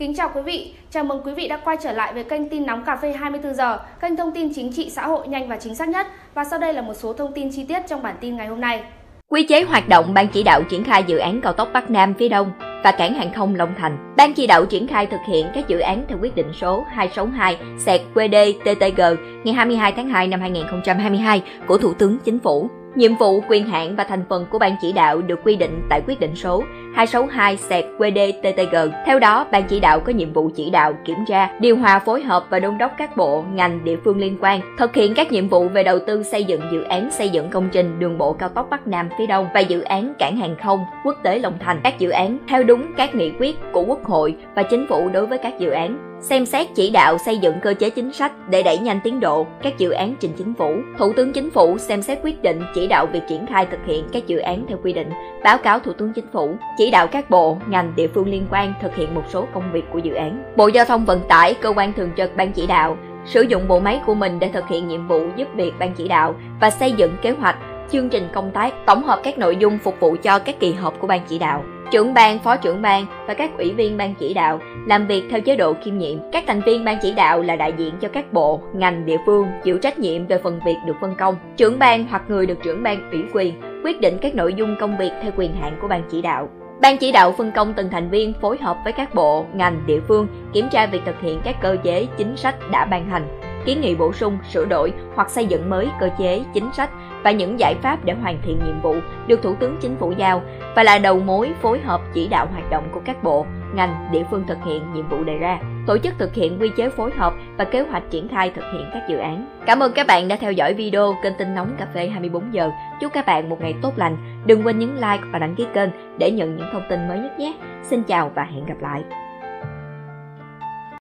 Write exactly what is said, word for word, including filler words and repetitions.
Kính chào quý vị, chào mừng quý vị đã quay trở lại với kênh tin nóng cà phê hai mươi tư giờ, kênh thông tin chính trị xã hội nhanh và chính xác nhất. Và sau đây là một số thông tin chi tiết trong bản tin ngày hôm nay. Quy chế hoạt động Ban chỉ đạo triển khai dự án cao tốc Bắc Nam phía Đông và cảng hàng không Long Thành. Ban chỉ đạo triển khai thực hiện các dự án theo quyết định số hai sáu hai Q D T T G ngày hai mươi hai tháng hai năm hai nghìn không trăm hai mươi hai của Thủ tướng Chính phủ. Nhiệm vụ, quyền hạn và thành phần của ban chỉ đạo được quy định tại quyết định số hai sáu hai Q D T T G. Theo đó, ban chỉ đạo có nhiệm vụ chỉ đạo, kiểm tra, điều hòa, phối hợp và đôn đốc các bộ, ngành, địa phương liên quan thực hiện các nhiệm vụ về đầu tư xây dựng dự án xây dựng công trình đường bộ cao tốc Bắc Nam phía Đông và dự án cảng hàng không quốc tế Long Thành. Các dự án theo đúng các nghị quyết của Quốc hội và Chính phủ đối với các dự án. Xem xét chỉ đạo xây dựng cơ chế chính sách để đẩy nhanh tiến độ các dự án trình Chính phủ. Thủ tướng Chính phủ xem xét quyết định chỉ đạo việc triển khai thực hiện các dự án theo quy định, báo cáo Thủ tướng Chính phủ, chỉ đạo các bộ, ngành, địa phương liên quan thực hiện một số công việc của dự án. Bộ Giao thông Vận tải, cơ quan thường trực ban chỉ đạo, sử dụng bộ máy của mình để thực hiện nhiệm vụ giúp việc ban chỉ đạo và xây dựng kế hoạch, chương trình công tác, tổng hợp các nội dung phục vụ cho các kỳ họp của ban chỉ đạo. Trưởng ban, phó trưởng ban và các ủy viên ban chỉ đạo làm việc theo chế độ kiêm nhiệm. Các thành viên ban chỉ đạo là đại diện cho các bộ, ngành, địa phương chịu trách nhiệm về phần việc được phân công. Trưởng ban hoặc người được trưởng ban ủy quyền quyết định các nội dung công việc theo quyền hạn của ban chỉ đạo. Ban chỉ đạo phân công từng thành viên phối hợp với các bộ, ngành, địa phương kiểm tra việc thực hiện các cơ chế, chính sách đã ban hành, kiến nghị bổ sung, sửa đổi hoặc xây dựng mới cơ chế, chính sách và những giải pháp để hoàn thiện nhiệm vụ được Thủ tướng Chính phủ giao và là đầu mối phối hợp chỉ đạo hoạt động của các bộ, ngành, địa phương thực hiện nhiệm vụ đề ra, tổ chức thực hiện quy chế phối hợp và kế hoạch triển khai thực hiện các dự án. Cảm ơn các bạn đã theo dõi video kênh tin nóng cà phê hai mươi bốn giờ. Chúc các bạn một ngày tốt lành. Đừng quên nhấn like và đăng ký kênh để nhận những thông tin mới nhất nhé. Xin chào và hẹn gặp lại.